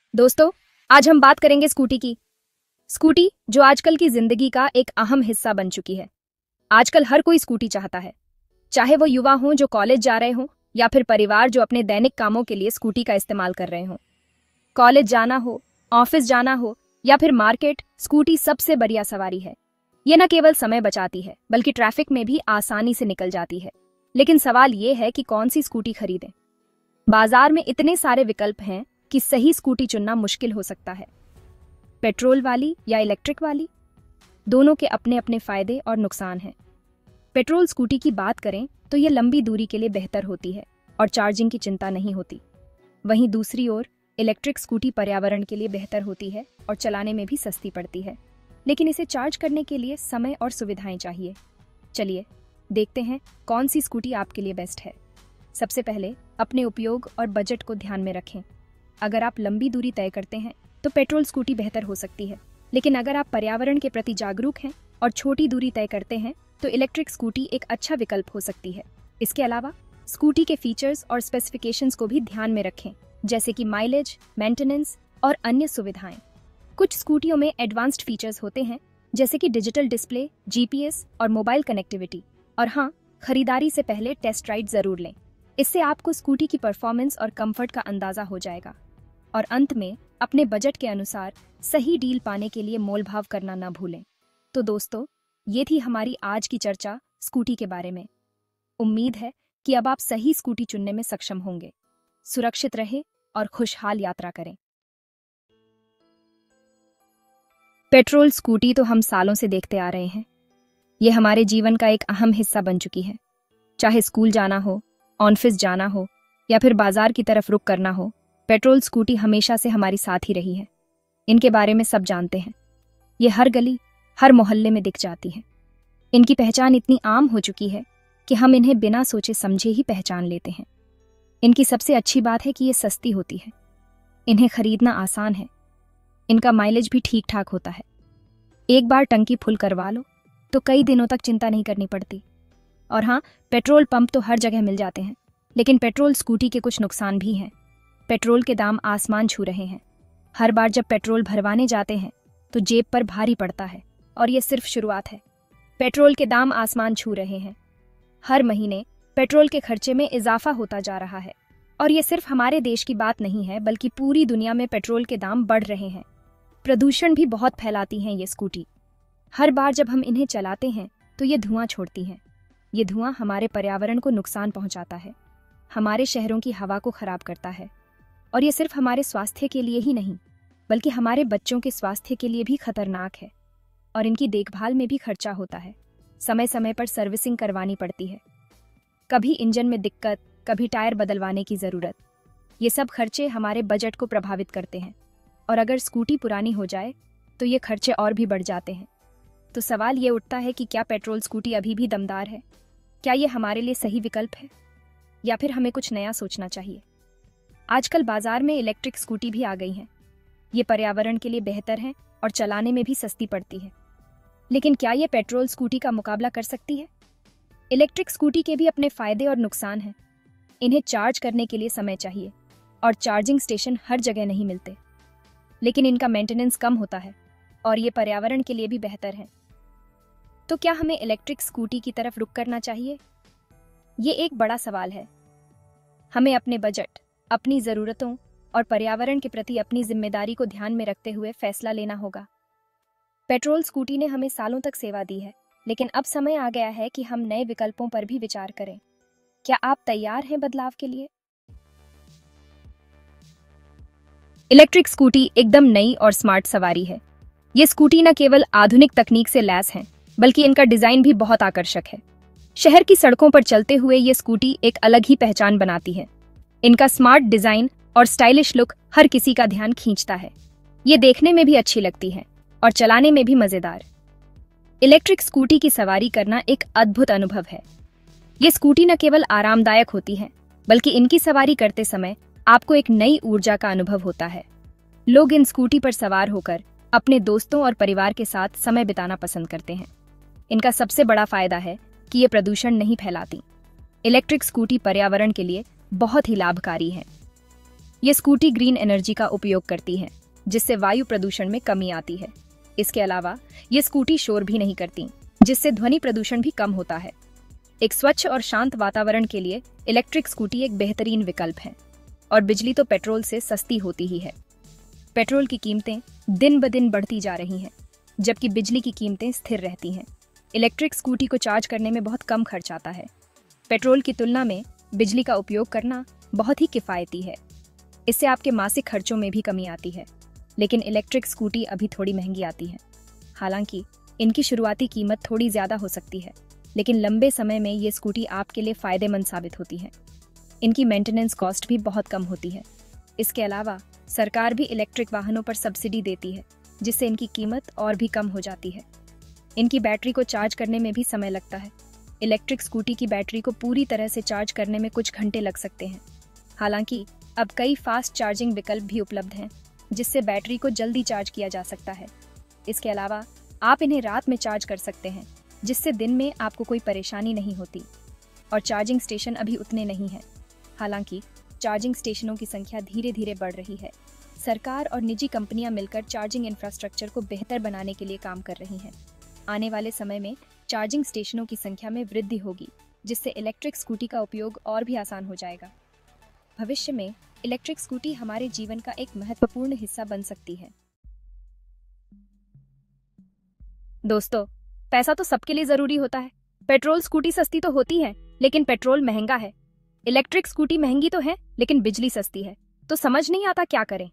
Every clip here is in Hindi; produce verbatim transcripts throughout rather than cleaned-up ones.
दोस्तों, आज हम बात करेंगे स्कूटी की। स्कूटी जो आजकल की जिंदगी का एक अहम हिस्सा बन चुकी है। आजकल हर कोई स्कूटी चाहता है, चाहे वो युवा हों जो कॉलेज जा रहे हों या फिर परिवार जो अपने दैनिक कामों के लिए स्कूटी का इस्तेमाल कर रहे हों। कॉलेज जाना हो, ऑफिस जाना हो या फिर मार्केट, स्कूटी सबसे बढ़िया सवारी है। ये न केवल समय बचाती है बल्कि ट्रैफिक में भी आसानी से निकल जाती है। लेकिन सवाल ये है कि कौन सी स्कूटी खरीदें। बाजार में इतने सारे विकल्प हैं कि सही स्कूटी चुनना मुश्किल हो सकता है। पेट्रोल वाली या इलेक्ट्रिक वाली, दोनों के अपने अपने फायदे और नुकसान हैं। पेट्रोल स्कूटी की बात करें तो ये लंबी दूरी के लिए बेहतर होती है और चार्जिंग की चिंता नहीं होती। वहीं दूसरी ओर इलेक्ट्रिक स्कूटी पर्यावरण के लिए बेहतर होती है और चलाने में भी सस्ती पड़ती है, लेकिन इसे चार्ज करने के लिए समय और सुविधाएं चाहिए। चलिए देखते हैं कौन सी स्कूटी आपके लिए बेस्ट है। सबसे पहले अपने उपयोग और बजट को ध्यान में रखें। अगर आप लंबी दूरी तय करते हैं तो पेट्रोल स्कूटी बेहतर हो सकती है, लेकिन अगर आप पर्यावरण के प्रति जागरूक हैं और छोटी दूरी तय करते हैं तो इलेक्ट्रिक स्कूटी एक अच्छा विकल्प हो सकती है। इसके अलावा स्कूटी के फीचर्स और स्पेसिफिकेशंस को भी ध्यान में रखें, जैसे कि माइलेज, मेंटेनेंस और अन्य सुविधाएं। कुछ स्कूटियों में एडवांस्ड फीचर्स होते हैं, जैसे कि डिजिटल डिस्प्ले, जीपीएस और मोबाइल कनेक्टिविटी। और हाँ, खरीदारी से पहले टेस्ट राइड जरूर लें। इससे आपको स्कूटी की परफॉर्मेंस और कंफर्ट का अंदाजा हो जाएगा। और अंत में अपने बजट के अनुसार सही डील पाने के लिए मोलभाव करना न भूलें। तो दोस्तों, ये थी हमारी आज की चर्चा स्कूटी के बारे में। उम्मीद है कि अब आप सही स्कूटी चुनने में सक्षम होंगे। सुरक्षित रहें और खुशहाल यात्रा करें। पेट्रोल स्कूटी तो हम सालों से देखते आ रहे हैं। ये हमारे जीवन का एक अहम हिस्सा बन चुकी है। चाहे स्कूल जाना हो, ऑफिस जाना हो या फिर बाजार की तरफ रुख करना हो, पेट्रोल स्कूटी हमेशा से हमारी साथ ही रही है। इनके बारे में सब जानते हैं। ये हर गली, हर मोहल्ले में दिख जाती है। इनकी पहचान इतनी आम हो चुकी है कि हम इन्हें बिना सोचे समझे ही पहचान लेते हैं। इनकी सबसे अच्छी बात है कि ये सस्ती होती है। इन्हें खरीदना आसान है। इनका माइलेज भी ठीक ठाक होता है। एक बार टंकी फुल करवा लो तो कई दिनों तक चिंता नहीं करनी पड़ती। और हाँ, पेट्रोल पंप तो हर जगह मिल जाते हैं, लेकिन पेट्रोल स्कूटी के कुछ नुकसान भी हैं। पेट्रोल के दाम आसमान छू रहे हैं। हर बार जब पेट्रोल भरवाने जाते हैं तो जेब पर भारी पड़ता है, और ये सिर्फ शुरुआत है। पेट्रोल के दाम आसमान छू रहे हैं। हर महीने पेट्रोल के खर्चे में इजाफा होता जा रहा है, और ये सिर्फ हमारे देश की बात नहीं है बल्कि पूरी दुनिया में पेट्रोल के दाम बढ़ रहे हैं। प्रदूषण भी बहुत फैलाती हैं ये स्कूटी। हर बार जब हम इन्हें चलाते हैं तो ये धुआं छोड़ती हैं। ये धुआं हमारे पर्यावरण को नुकसान पहुंचाता है, हमारे शहरों की हवा को खराब करता है, और ये सिर्फ हमारे स्वास्थ्य के लिए ही नहीं बल्कि हमारे बच्चों के स्वास्थ्य के लिए भी खतरनाक है। और इनकी देखभाल में भी खर्चा होता है। समय समय पर सर्विसिंग करवानी पड़ती है। कभी इंजन में दिक्कत, कभी टायर बदलवाने की ज़रूरत। ये सब खर्चे हमारे बजट को प्रभावित करते हैं, और अगर स्कूटी पुरानी हो जाए तो ये खर्चे और भी बढ़ जाते हैं। तो सवाल ये उठता है कि क्या पेट्रोल स्कूटी अभी भी दमदार है? क्या ये हमारे लिए सही विकल्प है, या फिर हमें कुछ नया सोचना चाहिए? आजकल बाजार में इलेक्ट्रिक स्कूटी भी आ गई हैं। ये पर्यावरण के लिए बेहतर हैं और चलाने में भी सस्ती पड़ती है। लेकिन क्या ये पेट्रोल स्कूटी का मुकाबला कर सकती है? इलेक्ट्रिक स्कूटी के भी अपने फायदे और नुकसान हैं। इन्हें चार्ज करने के लिए समय चाहिए, और चार्जिंग स्टेशन हर जगह नहीं मिलते। लेकिन इनका मेंटेनेंस कम होता है, और ये पर्यावरण के लिए भी बेहतर है। तो क्या हमें इलेक्ट्रिक स्कूटी की तरफ रुख करना चाहिए? ये एक बड़ा सवाल है। हमें अपने बजट, अपनी ज़रूरतों और पर्यावरण के प्रति अपनी जिम्मेदारी को ध्यान में रखते हुए फैसला लेना होगा। पेट्रोल स्कूटी ने हमें सालों तक सेवा दी है, लेकिन अब समय आ गया है कि हम नए विकल्पों पर भी विचार करें। क्या आप तैयार हैं बदलाव के लिए? इलेक्ट्रिक स्कूटी एकदम नई और स्मार्ट सवारी है। ये स्कूटी न केवल आधुनिक तकनीक से लैस हैं, बल्कि इनका डिजाइन भी बहुत आकर्षक है। शहर की सड़कों पर चलते हुए ये स्कूटी एक अलग ही पहचान बनाती है। इनका स्मार्ट डिजाइन और स्टाइलिश लुक हर किसी का ध्यान खींचता है। ये देखने में भी अच्छी लगती है और चलाने में भी मजेदार। इलेक्ट्रिक स्कूटी की सवारी करना एक अद्भुत अनुभव है। ये स्कूटी न केवल आरामदायक होती है, बल्कि इनकी सवारी करते समय आपको एक नई ऊर्जा का अनुभव होता है। लोग इन स्कूटी पर सवार होकर अपने दोस्तों और परिवार के साथ समय बिताना पसंद करते हैं। इनका सबसे बड़ा फायदा है कि ये प्रदूषण नहीं फैलाती। इलेक्ट्रिक स्कूटी पर्यावरण के लिए बहुत ही लाभकारी है। ये स्कूटी ग्रीन एनर्जी का उपयोग करती है, जिससे वायु प्रदूषण में कमी आती है। इसके अलावा ये स्कूटी शोर भी नहीं करती, जिससे ध्वनि प्रदूषण भी कम होता है। एक स्वच्छ और शांत वातावरण के लिए इलेक्ट्रिक स्कूटी एक बेहतरीन विकल्प है। और बिजली तो पेट्रोल से सस्ती होती ही है। पेट्रोल की कीमतें दिन ब दिन बढ़ती जा रही हैं, जबकि बिजली की कीमतें स्थिर रहती हैं। इलेक्ट्रिक स्कूटी को चार्ज करने में बहुत कम खर्च आता है। पेट्रोल की तुलना में बिजली का उपयोग करना बहुत ही किफ़ायती है। इससे आपके मासिक खर्चों में भी कमी आती है। लेकिन इलेक्ट्रिक स्कूटी अभी थोड़ी महंगी आती है। हालांकि इनकी शुरुआती कीमत थोड़ी ज़्यादा हो सकती है, लेकिन लंबे समय में ये स्कूटी आपके लिए फ़ायदेमंद साबित होती है। इनकी मेंटेनेंस कॉस्ट भी बहुत कम होती है। इसके अलावा सरकार भी इलेक्ट्रिक वाहनों पर सब्सिडी देती है, जिससे इनकी कीमत और भी कम हो जाती है। इनकी बैटरी को चार्ज करने में भी समय लगता है। इलेक्ट्रिक स्कूटी की बैटरी को पूरी तरह से चार्ज करने में कुछ घंटे लग सकते हैं। हालांकि अब कई फास्ट चार्जिंग विकल्प भी उपलब्ध हैं, जिससे बैटरी को जल्दी चार्ज किया जा सकता है। इसके अलावा आप इन्हें रात में चार्ज कर सकते हैं, जिससे दिन में आपको कोई परेशानी नहीं होती। और चार्जिंग स्टेशन अभी उतने नहीं हैं। हालांकि चार्जिंग स्टेशनों की संख्या धीरे धीरे बढ़ रही है। सरकार और निजी कंपनियां मिलकर चार्जिंग इंफ्रास्ट्रक्चर को बेहतर बनाने के लिए काम कर रही हैं। आने वाले समय में चार्जिंग स्टेशनों की संख्या में वृद्धि होगी, जिससे इलेक्ट्रिक स्कूटी का उपयोग और भी आसान हो जाएगा। भविष्य में इलेक्ट्रिक स्कूटी हमारे जीवन का एक महत्वपूर्ण हिस्सा बन सकती है। दोस्तों, पैसा तो सबके लिए जरूरी होता है। पेट्रोल स्कूटी सस्ती तो होती है, लेकिन पेट्रोल महंगा है। इलेक्ट्रिक स्कूटी महंगी तो है, लेकिन बिजली सस्ती है। तो समझ नहीं आता क्या करें।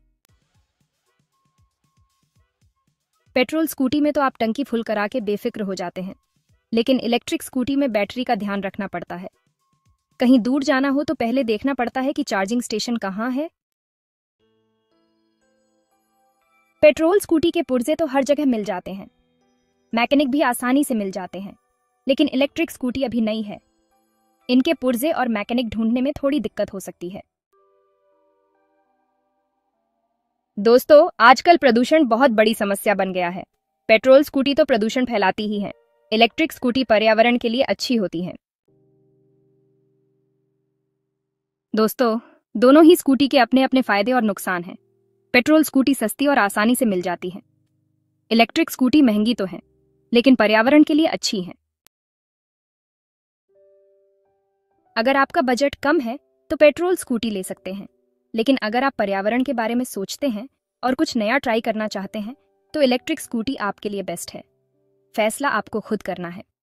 पेट्रोल स्कूटी में तो आप टंकी फुल करा के बेफिक्र हो जाते हैं, लेकिन इलेक्ट्रिक स्कूटी में बैटरी का ध्यान रखना पड़ता है। कहीं दूर जाना हो तो पहले देखना पड़ता है कि चार्जिंग स्टेशन कहाँ है। पेट्रोल स्कूटी के पुर्जे तो हर जगह मिल जाते हैं, मैकेनिक भी आसानी से मिल जाते हैं, लेकिन इलेक्ट्रिक स्कूटी अभी नई है। इनके पुर्जे और मैकेनिक ढूंढने में थोड़ी दिक्कत हो सकती है। दोस्तों, आजकल प्रदूषण बहुत बड़ी समस्या बन गया है। पेट्रोल स्कूटी तो प्रदूषण फैलाती ही है। इलेक्ट्रिक स्कूटी पर्यावरण के लिए अच्छी होती है। दोस्तों, दोनों ही स्कूटी के अपने अपने फायदे और नुकसान हैं। पेट्रोल स्कूटी सस्ती और आसानी से मिल जाती है। इलेक्ट्रिक स्कूटी महंगी तो है, लेकिन पर्यावरण के लिए अच्छी है। अगर आपका बजट कम है तो पेट्रोल स्कूटी ले सकते हैं, लेकिन अगर आप पर्यावरण के बारे में सोचते हैं और कुछ नया ट्राई करना चाहते हैं तो इलेक्ट्रिक स्कूटी आपके लिए बेस्ट है। फैसला आपको खुद करना है।